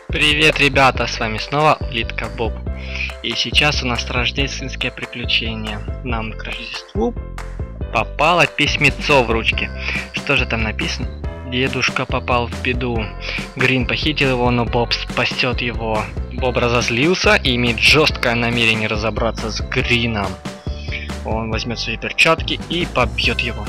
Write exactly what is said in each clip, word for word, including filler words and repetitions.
Привет, ребята, с вами снова Улитка Боб. И сейчас у нас рождественское приключение. Нам к Рождеству попало письмецо в ручке. Что же там написано? Дедушка попал в беду. Грин похитил его, но Боб спасет его. Боб разозлился и имеет жесткое намерение разобраться с Грином. Он возьмет свои перчатки и побьет его.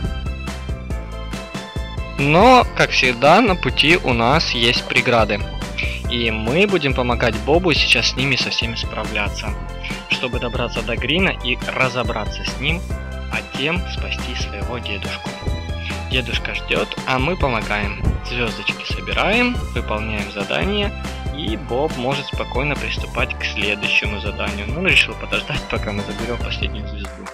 Но, как всегда, на пути у нас есть преграды. И мы будем помогать Бобу сейчас с ними со всеми справляться, чтобы добраться до Грина и разобраться с ним, а тем спасти своего дедушку. Дедушка ждет, а мы помогаем. Звездочки собираем, выполняем задание, и Боб может спокойно приступать к следующему заданию. Но он решил подождать, пока мы заберем последнюю звезду.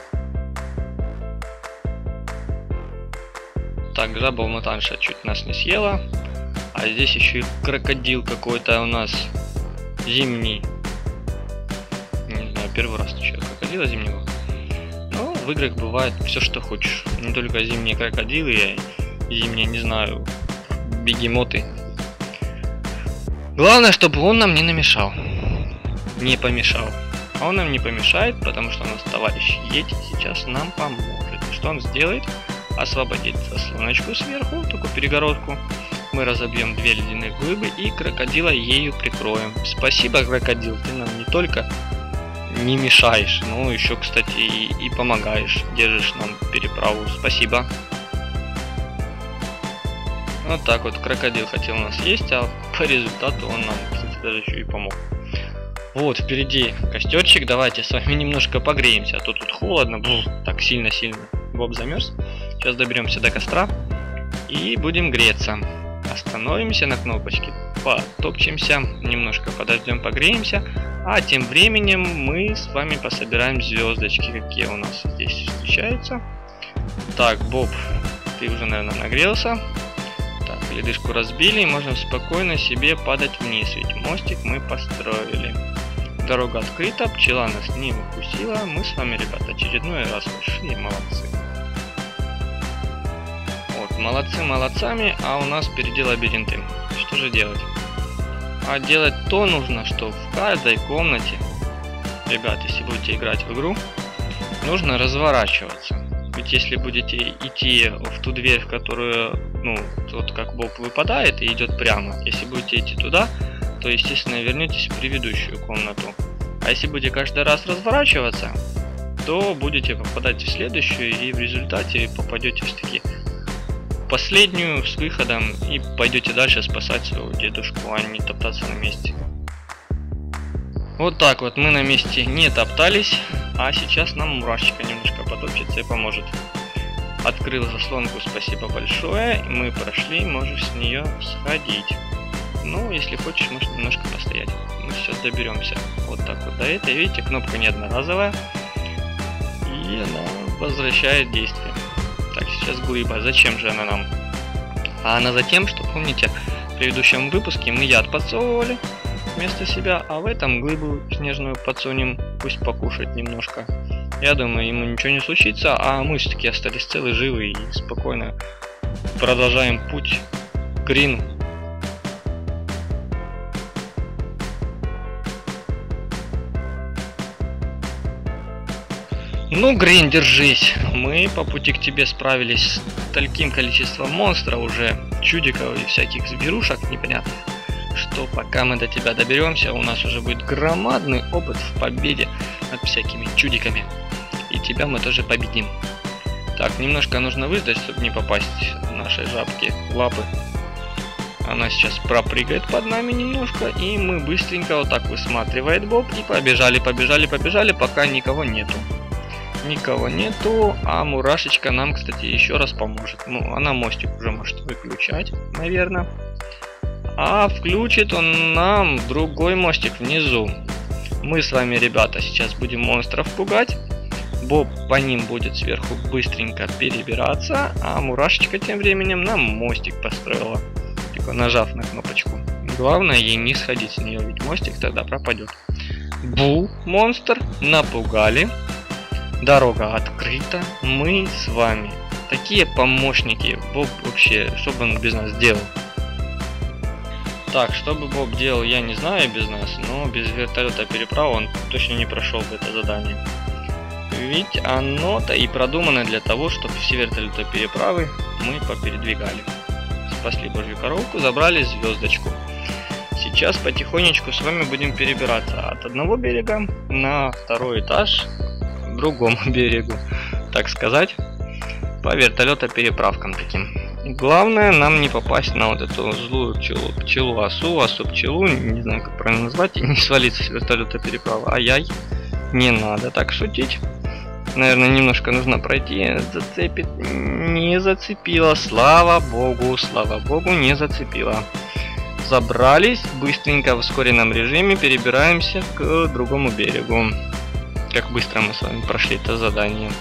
Так, жаба-мутанша чуть нас не съела. А здесь еще и крокодил какой-то у нас зимний. Не знаю, первый раз встречаю крокодила зимнего. Но в играх бывает все, что хочешь. Не только зимние крокодилы, а зимние, не знаю, бегемоты. Главное, чтобы он нам не намешал. Не помешал. А он нам не помешает, потому что у нас товарищ Йети сейчас нам поможет. Что он сделает? Освободит заслоночку сверху, такую перегородку. Мы разобьем две ледяные глыбы и крокодила ею прикроем. Спасибо, крокодил, ты нам не только не мешаешь, но еще, кстати, и, и помогаешь, держишь нам переправу. Спасибо. Вот так вот, крокодил хотел нас есть, а по результату он нам, кстати, даже еще и помог. Вот, впереди костерчик, давайте с вами немножко погреемся, а то тут холодно, Бух, так сильно-сильно. Боб замерз. Сейчас доберемся до костра и будем греться. Остановимся на кнопочке, потопчемся, немножко подождем, погреемся, а тем временем мы с вами пособираем звездочки, какие у нас здесь встречаются. Так, Боб, ты уже, наверное, нагрелся. Так, ледышку разбили, и можем спокойно себе падать вниз, ведь мостик мы построили. Дорога открыта, пчела нас не укусила, мы с вами, ребята, очередной раз большие молодцы. Молодцы молодцами, а у нас впереди лабиринты. Что же делать? А делать то нужно, что в каждой комнате, ребят, если будете играть в игру, нужно разворачиваться. Ведь если будете идти в ту дверь, в которую, ну, вот как Боб выпадает и идет прямо, если будете идти туда, то, естественно, вернетесь в предыдущую комнату. А если будете каждый раз разворачиваться, то будете попадать в следующую и в результате попадете в такие последнюю с выходом и пойдете дальше спасать своего дедушку, а не топтаться на месте. Вот так вот мы на месте не топтались, а сейчас нам мурашечка немножко потопчется и поможет. Открыл заслонку, спасибо большое, мы прошли, можешь с нее сходить. Ну, если хочешь, можешь немножко постоять. Мы сейчас доберемся вот так вот до этой. Видите, кнопка не одноразовая, и она возвращает действие. Так, сейчас глыба. Зачем же она нам? А она за тем, что, помните, в предыдущем выпуске мы яд подсовывали вместо себя, а в этом глыбу снежную подсунем, пусть покушать немножко. Я думаю, ему ничего не случится, а мы все-таки остались целы, живы и спокойно продолжаем путь к Грину. Ну, Грин, держись. Мы по пути к тебе справились с таким количеством монстров уже, чудиков и всяких зверушек непонятных, что пока мы до тебя доберемся, у нас уже будет громадный опыт в победе над всякими чудиками. И тебя мы тоже победим. Так, немножко нужно выждать, чтобы не попасть в нашей жабки в лапы. Она сейчас пропрыгает под нами немножко, и мы быстренько вот так высматривает Боб, и побежали, побежали, побежали, пока никого нету. Никого нету, а мурашечка нам, кстати, еще раз поможет. Ну, она мостик уже может выключать, наверное. А включит он нам другой мостик внизу. Мы с вами, ребята, сейчас будем монстров пугать. Боб по ним будет сверху быстренько перебираться, а мурашечка тем временем нам мостик построила, только нажав на кнопочку. Главное ей не сходить с нее, ведь мостик тогда пропадет. Бу, монстр, напугали. Дорога открыта, мы с вами. Такие помощники, Боб вообще, что бы он без нас делал? Так, что бы Боб делал, я не знаю без нас, но без вертолета переправы он точно не прошел бы это задание. Ведь оно-то и продумано для того, чтобы все вертолеты переправы мы попередвигали. Спасли Божью коровку, забрали звездочку. Сейчас потихонечку с вами будем перебираться от одного берега на второй этаж к другому берегу, так сказать, по вертолетопереправкам таким. Главное нам не попасть на вот эту злую пчелу, пчелу осу, осу пчелу, не знаю как правильно назвать, и не свалиться с вертолета-переправы. Ай-яй, не надо так шутить. Наверное, немножко нужно пройти, зацепит, не зацепило, слава богу, слава богу, не зацепило. Забрались, быстренько в ускоренном режиме перебираемся к другому берегу. Как быстро мы с вами прошли это задание.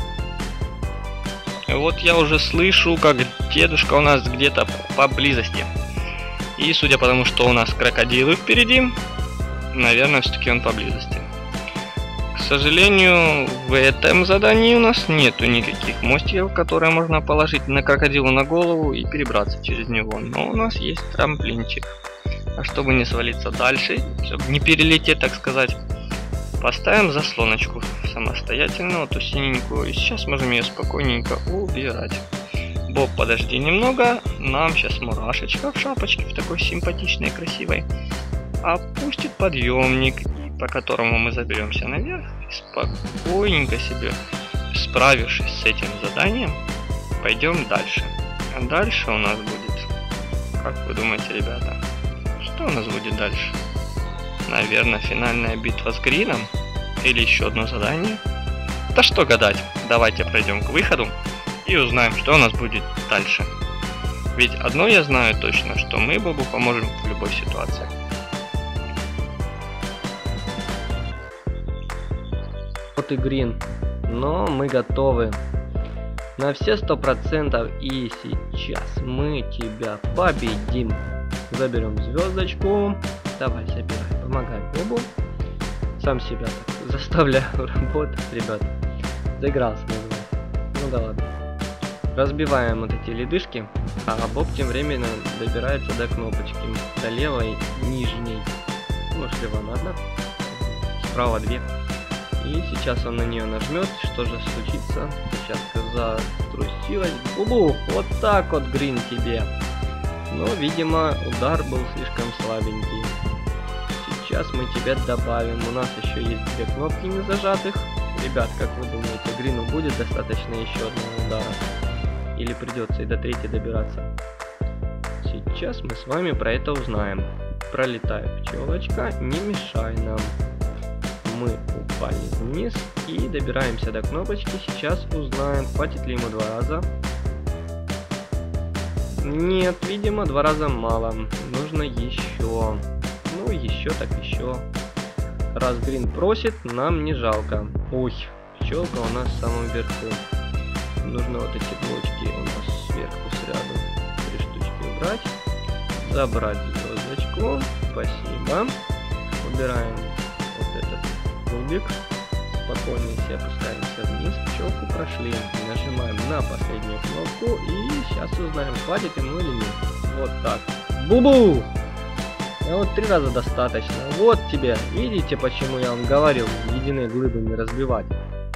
Вот я уже слышу, как дедушка у нас где-то поблизости. И судя по тому, что у нас крокодилы впереди, наверное, все-таки он поблизости. К сожалению, в этом задании у нас нету никаких мостиков, которые можно положить на крокодилу на голову и перебраться через него. Но у нас есть трамплинчик. А чтобы не свалиться дальше, чтобы не перелететь, так сказать, поставим заслоночку самостоятельно, вот эту синенькую. И сейчас можем ее спокойненько убирать. Боб, подожди немного. Нам сейчас мурашечка в шапочке, в такой симпатичной, красивой, опустит подъемник, по которому мы заберемся наверх, и спокойненько себе, справившись с этим заданием, пойдем дальше. А дальше у нас будет, как вы думаете, ребята, что у нас будет дальше? Наверное, финальная битва с Грином или еще одно задание? Да что гадать, давайте пройдем к выходу и узнаем, что у нас будет дальше. Ведь одно я знаю точно, что мы Бобу поможем в любой ситуации. Вот и Грин, но мы готовы на все сто процентов, и сейчас мы тебя победим. Заберем звездочку, давай собирай, помогай Бобу. Сам себя так заставляю работать, ребят. Заигрался, называется. Ну да ладно. Разбиваем вот эти ледышки, а Боб тем временем добирается до кнопочки, до левой нижней. Ну, слева одна, справа две. И сейчас он на нее нажмет. Что же случится? Сейчас затрусилась. Бубу! Вот так вот, Грин, тебе. Но, видимо, удар был слишком слабенький. Сейчас мы тебя добавим. У нас еще есть две кнопки не зажатых. Ребят, как вы думаете, Грину будет достаточно еще одного удара? Или придется и до третьей добираться? Сейчас мы с вами про это узнаем. Пролетай, пчелочка, не мешай нам. Мы упали вниз и добираемся до кнопочки. Сейчас узнаем, хватит ли ему два раза. Нет, видимо, два раза мало. Нужно еще. Ну, еще так еще. Раз Грин просит, нам не жалко. Ой, пчелка у нас в самом верху. Нужно вот эти блочки у нас сверху сряду. Три штучки убрать. Забрать звездочку. Спасибо. Убираем вот этот кубик. Спокойно все опускаемся вниз. Пчелку прошли. Нажимаем на последнюю кнопку. И сейчас узнаем, хватит ему или нет. Вот так. Бубу! А вот три раза достаточно. Вот тебе. Видите, почему я вам говорил, ледяные глыбы не разбивать.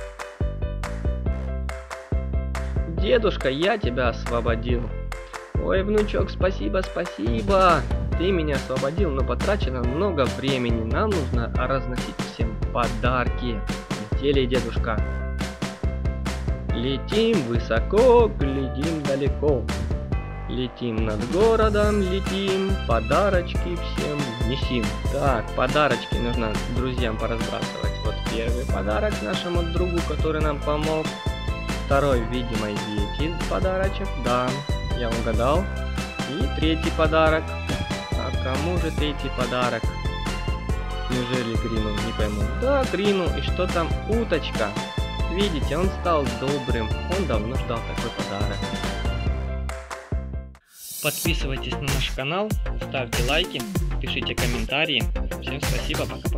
Дедушка, я тебя освободил. Ой, внучок, спасибо, спасибо. Ты меня освободил, но потрачено много времени. Нам нужно разносить всем подарки. Летели, дедушка. Летим высоко, глядим далеко. Летим над городом, летим, подарочки всем несим. Так, подарочки нужно друзьям поразбрасывать. Вот первый подарок нашему другу, который нам помог. Второй, видимо, Йети подарочек. Да, я угадал. И третий подарок. А кому же третий подарок? Неужели Грину? Не пойму. Да, Грину. И что там? Уточка. Видите, он стал добрым. Он давно ждал такой подарок. Подписывайтесь на наш канал, ставьте лайки, пишите комментарии. Всем спасибо, пока-пока.